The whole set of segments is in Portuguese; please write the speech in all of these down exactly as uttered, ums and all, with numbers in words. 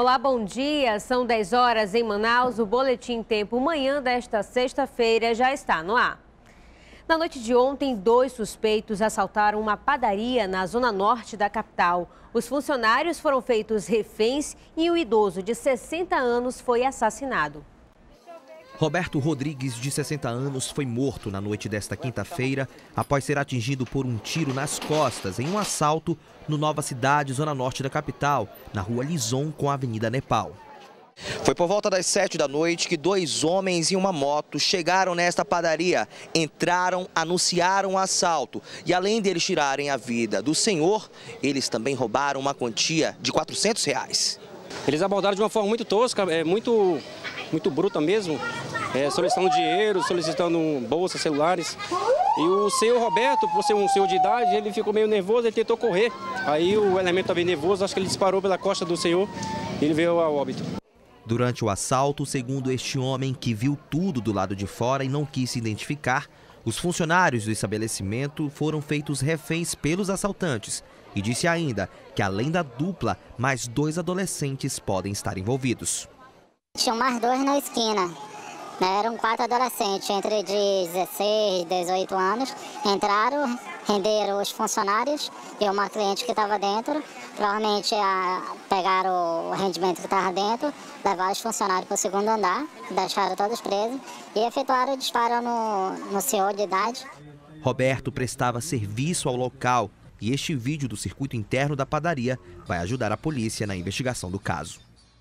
Olá, bom dia. São dez horas em Manaus. O Boletim Tempo Manhã desta sexta-feira já está no ar. Na noite de ontem, dois suspeitos assaltaram uma padaria na zona norte da capital. Os funcionários foram feitos reféns e o idoso de sessenta anos foi assassinado. Roberto Rodrigues, de sessenta anos, foi morto na noite desta quinta-feira após ser atingido por um tiro nas costas em um assalto no Nova Cidade, zona norte da capital, na rua Lison com a Avenida Nepal. Foi por volta das sete da noite que dois homens em uma moto chegaram nesta padaria, entraram, anunciaram o assalto e, além deles tirarem a vida do senhor, eles também roubaram uma quantia de quatrocentos reais. Eles abordaram de uma forma muito tosca, é, muito, muito bruta mesmo, é, solicitando dinheiro, solicitando bolsas, celulares. E o senhor Roberto, por ser um senhor de idade, ele ficou meio nervoso, ele tentou correr. Aí o elemento estava nervoso, acho que ele disparou pela costa do senhor e ele veio ao óbito. Durante o assalto, segundo este homem que viu tudo do lado de fora e não quis se identificar, os funcionários do estabelecimento foram feitos reféns pelos assaltantes e disse ainda que, além da dupla, mais dois adolescentes podem estar envolvidos. Tinham mais dois na esquina, né? Eram quatro adolescentes entre dezesseis e dezoito anos, entraram, renderam os funcionários e uma cliente que estava dentro. Provavelmente a, pegaram o rendimento que estava dentro, levaram os funcionários para o segundo andar, deixaram todos presos e efetuaram o disparo no, no senhor de idade. Roberto prestava serviço ao local e este vídeo do circuito interno da padaria vai ajudar a polícia na investigação do caso.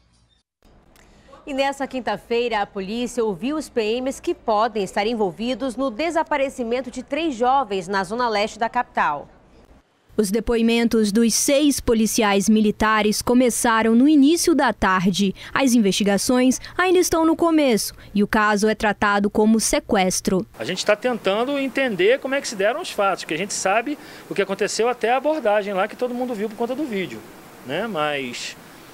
E nessa quinta-feira, a polícia ouviu os P Ms que podem estar envolvidos no desaparecimento de três jovens na zona leste da capital. Os depoimentos dos seis policiais militares começaram no início da tarde. As investigações ainda estão no começo e o caso é tratado como sequestro. A gente está tentando entender como é que se deram os fatos, porque a gente sabe o que aconteceu até a abordagem lá que todo mundo viu por conta do vídeo, né? Mas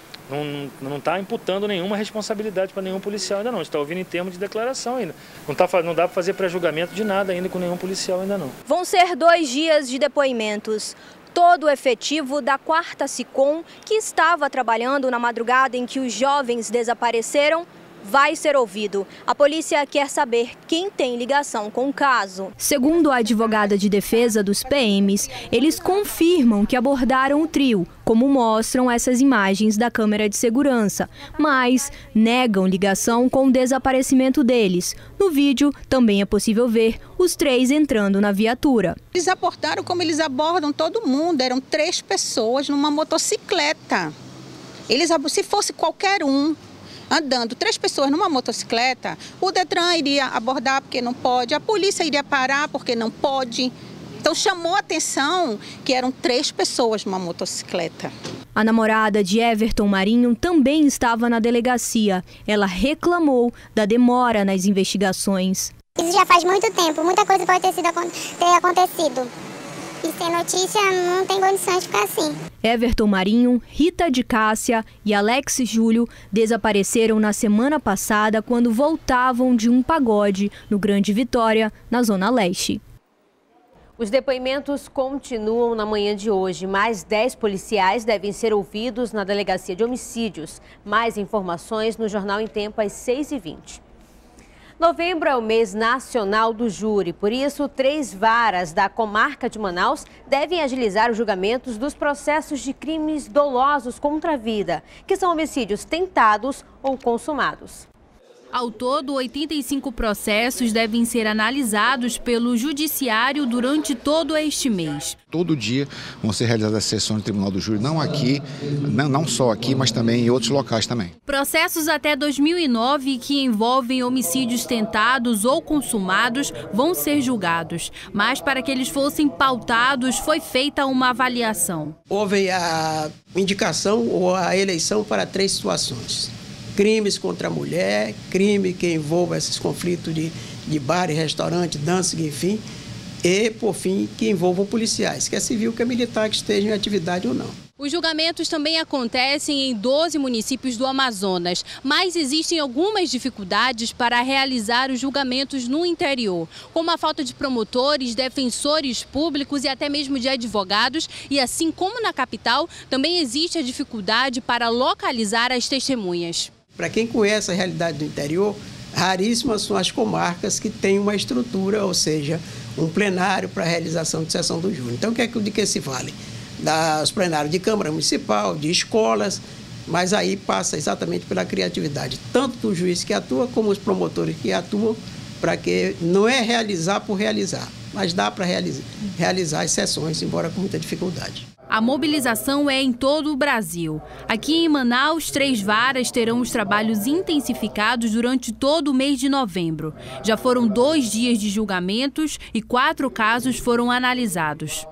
não está imputando nenhuma responsabilidade para nenhum policial ainda não. A gente está ouvindo em termos de declaração ainda. Não, tá, não dá para fazer pré-julgamento de nada ainda com nenhum policial ainda não. Vão ser dois dias de depoimentos. Todo o efetivo da quarta SICOM, que estava trabalhando na madrugada em que os jovens desapareceram, vai ser ouvido. A polícia quer saber quem tem ligação com o caso. Segundo a advogada de defesa dos P Ms, eles confirmam que abordaram o trio, como mostram essas imagens da câmera de segurança, mas negam ligação com o desaparecimento deles. No vídeo também é possível ver os três entrando na viatura. Eles abordaram como eles abordam todo mundo, eram três pessoas numa motocicleta. Eles, se fosse qualquer um, andando três pessoas numa motocicleta, o Detran iria abordar porque não pode, a polícia iria parar porque não pode. Então chamou a atenção que eram três pessoas numa motocicleta. A namorada de Everton Marinho também estava na delegacia. Ela reclamou da demora nas investigações. Isso já faz muito tempo, muita coisa pode ter, sido, ter acontecido. E sem notícia não tem condições de ficar assim. Everton Marinho, Rita de Cássia e Alex Júlio desapareceram na semana passada quando voltavam de um pagode no Grande Vitória, na Zona Leste. Os depoimentos continuam na manhã de hoje. Mais dez policiais devem ser ouvidos na Delegacia de Homicídios. Mais informações no Jornal em Tempo às seis e vinte. Novembro é o mês nacional do júri, por isso, três varas da comarca de Manaus devem agilizar os julgamentos dos processos de crimes dolosos contra a vida, que são homicídios tentados ou consumados. Ao todo, oitenta e cinco processos devem ser analisados pelo Judiciário durante todo este mês. Todo dia vão ser realizadas sessões do Tribunal do Júri, não aqui, não, não só aqui, mas também em outros locais também. Processos até dois mil e nove que envolvem homicídios tentados ou consumados vão ser julgados. Mas para que eles fossem pautados, foi feita uma avaliação. Houve a indicação ou a eleição para três situações. Crimes contra a mulher, crime que envolva esses conflitos de, de bar, restaurante, dança, enfim, e, por fim, que envolvam policiais, que é civil, que é militar, que esteja em atividade ou não. Os julgamentos também acontecem em doze municípios do Amazonas, mas existem algumas dificuldades para realizar os julgamentos no interior, como a falta de promotores, defensores públicos e até mesmo de advogados. E assim como na capital, também existe a dificuldade para localizar as testemunhas. Para quem conhece a realidade do interior, raríssimas são as comarcas que têm uma estrutura, ou seja, um plenário para a realização de sessão do júri. Então, o que é que, de que se vale? Das plenários de Câmara Municipal, de escolas, mas aí passa exatamente pela criatividade, tanto do juiz que atua, como os promotores que atuam, para que não é realizar por realizar, mas dá para realizar, realizar as sessões, embora com muita dificuldade. A mobilização é em todo o Brasil. Aqui em Manaus, três varas terão os trabalhos intensificados durante todo o mês de novembro. Já foram dois dias de julgamentos e quatro casos foram analisados.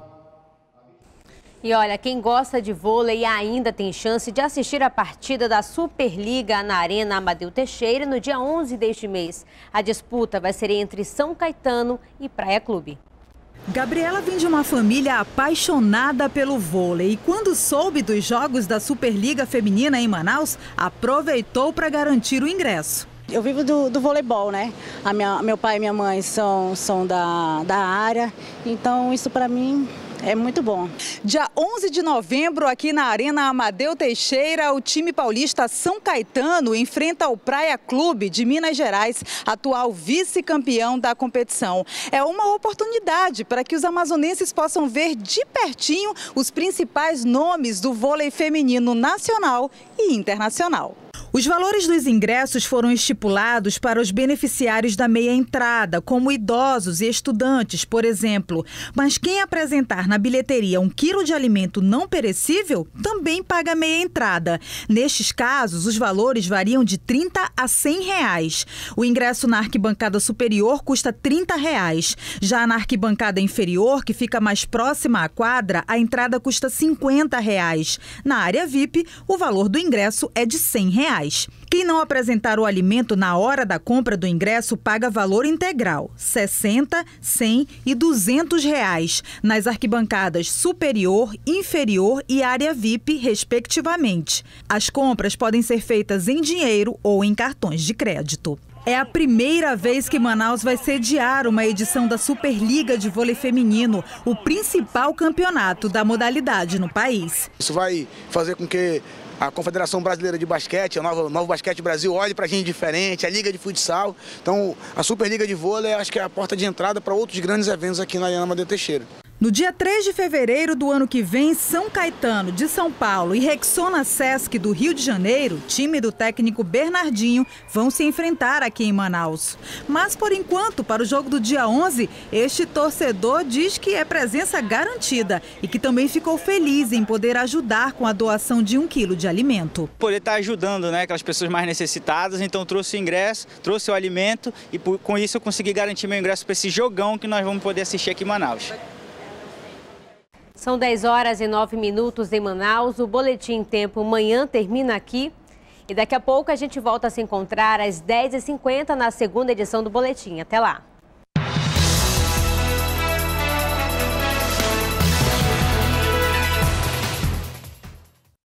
E olha, quem gosta de vôlei ainda tem chance de assistir a partida da Superliga na Arena Amadeu Teixeira no dia onze deste mês. A disputa vai ser entre São Caetano e Praia Clube. Gabriela vem de uma família apaixonada pelo vôlei e quando soube dos jogos da Superliga Feminina em Manaus, aproveitou para garantir o ingresso. Eu vivo do, do voleibol, né? A minha, meu pai e minha mãe são, são da, da área, então isso para mim é muito bom. Dia onze de novembro, aqui na Arena Amadeu Teixeira, o time paulista São Caetano enfrenta o Praia Clube de Minas Gerais, atual vice-campeão da competição. É uma oportunidade para que os amazonenses possam ver de pertinho os principais nomes do vôlei feminino nacional e internacional. Os valores dos ingressos foram estipulados para os beneficiários da meia entrada, como idosos e estudantes, por exemplo. Mas quem apresentar na bilheteria um quilo de alimento não perecível também paga meia entrada. Nestes casos, os valores variam de trinta a cem reais. O ingresso na arquibancada superior custa trinta reais. Já na arquibancada inferior, que fica mais próxima à quadra, a entrada custa cinquenta reais. Na área V I P, o valor do ingresso é de cem reais. Quem não apresentar o alimento na hora da compra do ingresso paga valor integral, sessenta, cem e duzentos reais, nas arquibancadas superior, inferior e área V I P, respectivamente. As compras podem ser feitas em dinheiro ou em cartões de crédito. É a primeira vez que Manaus vai sediar uma edição da Superliga de Vôlei Feminino, o principal campeonato da modalidade no país. Isso vai fazer com que a Confederação Brasileira de Basquete, a Nova, Novo Basquete Brasil, olhe para a gente diferente, a Liga de Futsal. Então, a Superliga de Vôlei, acho que é a porta de entrada para outros grandes eventos aqui na Arena Amadeu Teixeira. No dia três de fevereiro do ano que vem, São Caetano, de São Paulo, e Rexona Sesc, do Rio de Janeiro, time do técnico Bernardinho, vão se enfrentar aqui em Manaus. Mas, por enquanto, para o jogo do dia onze, este torcedor diz que é presença garantida e que também ficou feliz em poder ajudar com a doação de um quilo de alimento. Poder estar ajudando, né, aquelas pessoas mais necessitadas, então trouxe o ingresso, trouxe o alimento e com isso eu consegui garantir meu ingresso para esse jogão que nós vamos poder assistir aqui em Manaus. São dez horas e nove minutos em Manaus. O Boletim Tempo Manhã termina aqui. E daqui a pouco a gente volta a se encontrar às dez e cinquenta na segunda edição do Boletim. Até lá!